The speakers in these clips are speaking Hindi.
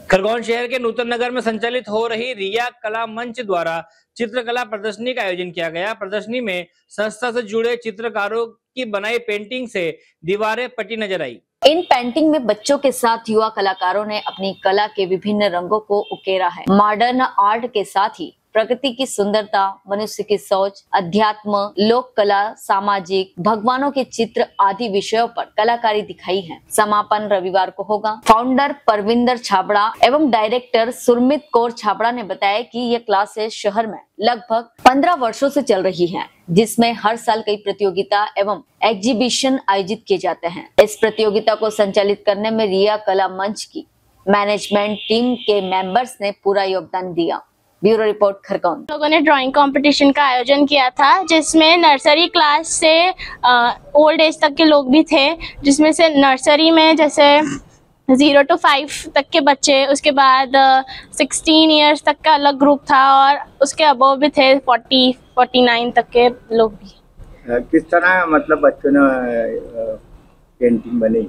खरगोन शहर के नूतन नगर में संचालित हो रही रिया कला मंच द्वारा चित्रकला प्रदर्शनी का आयोजन किया गया। प्रदर्शनी में संस्था से जुड़े चित्रकारों की बनाई पेंटिंग से दीवारें पटी नजर आई। इन पेंटिंग में बच्चों के साथ युवा कलाकारों ने अपनी कला के विभिन्न रंगों को उकेरा है। मॉडर्न आर्ट के साथ ही प्रकृति की सुंदरता, मनुष्य की सोच, अध्यात्म, लोक कला, सामाजिक, भगवानों के चित्र आदि विषयों पर कलाकारी दिखाई है। समापन रविवार को होगा। फाउंडर परविंदर छाबड़ा एवं डायरेक्टर सुरमित कौर छाबड़ा ने बताया कि ये क्लासेस शहर में लगभग 15 वर्षों से चल रही है, जिसमें हर साल कई प्रतियोगिता एवं एग्जीबिशन आयोजित किए जाते हैं। इस प्रतियोगिता को संचालित करने में रिया कला मंच की मैनेजमेंट टीम के मेंबर्स ने पूरा योगदान दिया। Bureau report Khargone. लोगों ने ड्राइंग कंपटीशन का आयोजन किया था, जिसमें नर्सरी क्लास से ओल्ड एज तक के लोग भी थे, जिसमें से नर्सरी में जैसे 0 to 5 तक के बच्चे, उसके बाद 16 इयर्स तक का अलग ग्रुप था और उसके अबव भी थे 40-49 तक के लोग भी। किस तरह मतलब बच्चों ने पेंटिंग बनी,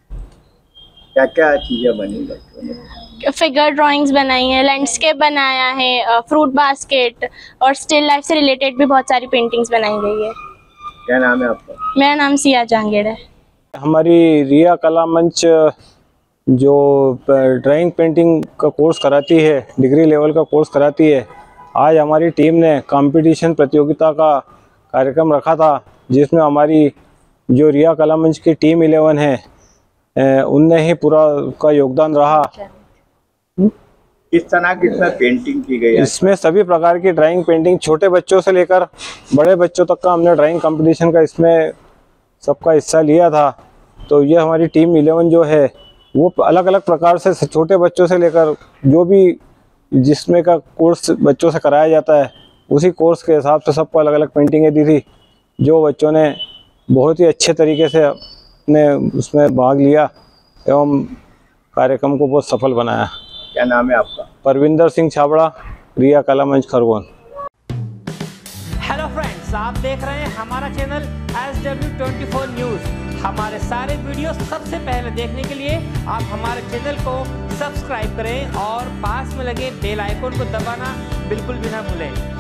क्या क्या चीजें बनी बच्चों ने? फिगर ड्राइंग्स बनाई है, लैंडस्केप बनाया है, फ्रूट बास्केट और स्टिल लाइफ से रिलेटेड भी बहुत सारी पेंटिंग्स बनाई गई है। क्या नाम है आपका? मेरा नाम सिया जहांगीर है। हमारी रिया कला मंच जो ड्राइंग पेंटिंग का कोर्स कराती है, डिग्री लेवल का कोर्स कराती है, आज हमारी टीम ने कंपटीशन प्रतियोगिता का कार्यक्रम रखा था, जिसमें हमारी जो रिया कला मंच की टीम 11 है उनने ही पूरा का योगदान रहा। किस तरह की पेंटिंग की गई है? इसमें सभी प्रकार की ड्राइंग पेंटिंग, छोटे बच्चों से लेकर बड़े बच्चों तक का हमने ड्राइंग कंपटीशन का इसमें सबका हिस्सा लिया था। तो ये हमारी टीम 11 जो है वो अलग अलग प्रकार से छोटे बच्चों से लेकर जो भी जिसमें का कोर्स बच्चों से कराया जाता है, उसी कोर्स के हिसाब से सबको अलग अलग पेंटिंगें दी थी, जो बच्चों ने बहुत ही अच्छे तरीके से अपने उसमें भाग लिया एवं कार्यक्रम को बहुत सफल बनाया। क्या नाम है आपका? परविंदर सिंह छाबड़ा, रिया कला मंच खरगोन। हेलो फ्रेंड्स, आप देख रहे हैं हमारा चैनल SW24 न्यूज। हमारे सारे वीडियो सबसे पहले देखने के लिए आप हमारे चैनल को सब्सक्राइब करें और पास में लगे बेल आइकन को दबाना बिल्कुल भी ना भूलें।